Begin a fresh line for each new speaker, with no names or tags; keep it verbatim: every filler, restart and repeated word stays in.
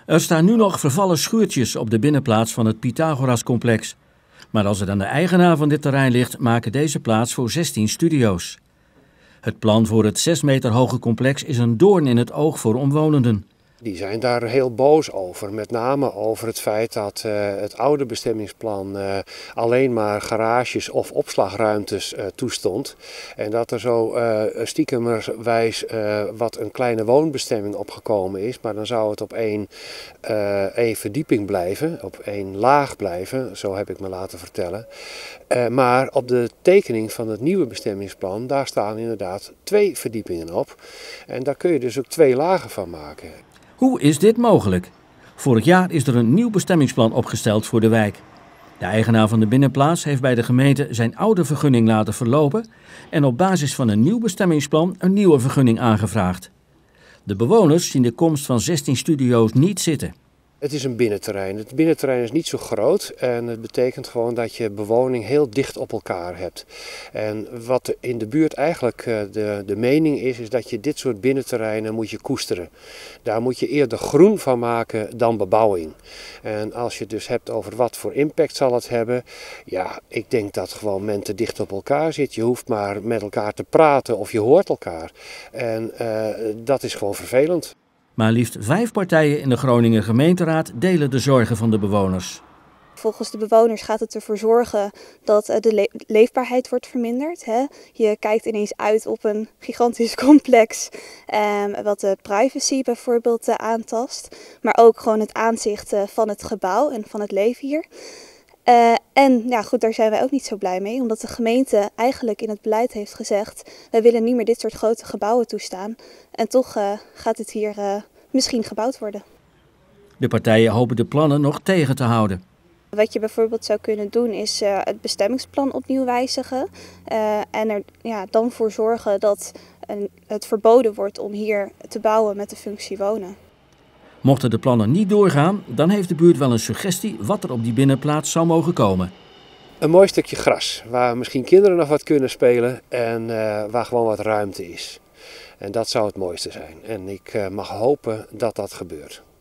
Er staan nu nog vervallen schuurtjes op de binnenplaats van het Pythagoras-complex. Maar als het aan de eigenaar van dit terrein ligt, maken deze plaats voor zestien studio's. Het plan voor het zes meter hoge complex is een doorn in het oog voor omwonenden.
Die zijn daar heel boos over, met name over het feit dat uh, het oude bestemmingsplan uh, alleen maar garages of opslagruimtes uh, toestond. En dat er zo uh, stiekemerwijs uh, wat een kleine woonbestemming opgekomen is, maar dan zou het op één, uh, één verdieping blijven, op één laag blijven, zo heb ik me laten vertellen. Uh, maar op de tekening van het nieuwe bestemmingsplan, daar staan inderdaad twee verdiepingen op. En daar kun je dus ook twee lagen van maken.
Hoe is dit mogelijk? Vorig jaar is er een nieuw bestemmingsplan opgesteld voor de wijk. De eigenaar van de binnenplaats heeft bij de gemeente zijn oude vergunning laten verlopen en op basis van een nieuw bestemmingsplan een nieuwe vergunning aangevraagd. De bewoners zien de komst van zestien studio's niet zitten.
Het is een binnenterrein. Het binnenterrein is niet zo groot en het betekent gewoon dat je bewoning heel dicht op elkaar hebt. En wat in de buurt eigenlijk de, de mening is, is dat je dit soort binnenterreinen moet je koesteren. Daar moet je eerder groen van maken dan bebouwing. En als je het dus hebt over wat voor impact zal het hebben, ja, ik denk dat gewoon men te dicht op elkaar zit. Je hoeft maar met elkaar te praten of je hoort elkaar. En uh, dat is gewoon vervelend.
Maar liefst vijf partijen in de Groninger gemeenteraad delen de zorgen van de bewoners.
Volgens de bewoners gaat het ervoor zorgen dat de le leefbaarheid wordt verminderd. Hè? Je kijkt ineens uit op een gigantisch complex, eh, wat de privacy bijvoorbeeld eh, aantast. Maar ook gewoon het aanzicht uh, van het gebouw en van het leven hier. Uh, en ja, goed, daar zijn wij ook niet zo blij mee, omdat de gemeente eigenlijk in het beleid heeft gezegd: wij willen niet meer dit soort grote gebouwen toestaan. En toch uh, gaat het hier uh, misschien gebouwd worden.
De partijen hopen de plannen nog tegen te houden.
Wat je bijvoorbeeld zou kunnen doen is uh, het bestemmingsplan opnieuw wijzigen. Uh, en er ja, dan voor zorgen dat een, het verboden wordt om hier te bouwen met de functie wonen.
Mochten de plannen niet doorgaan, dan heeft de buurt wel een suggestie wat er op die binnenplaats zou mogen komen.
Een mooi stukje gras, waar misschien kinderen nog wat kunnen spelen en uh, waar gewoon wat ruimte is. En dat zou het mooiste zijn. En ik uh, mag hopen dat dat gebeurt.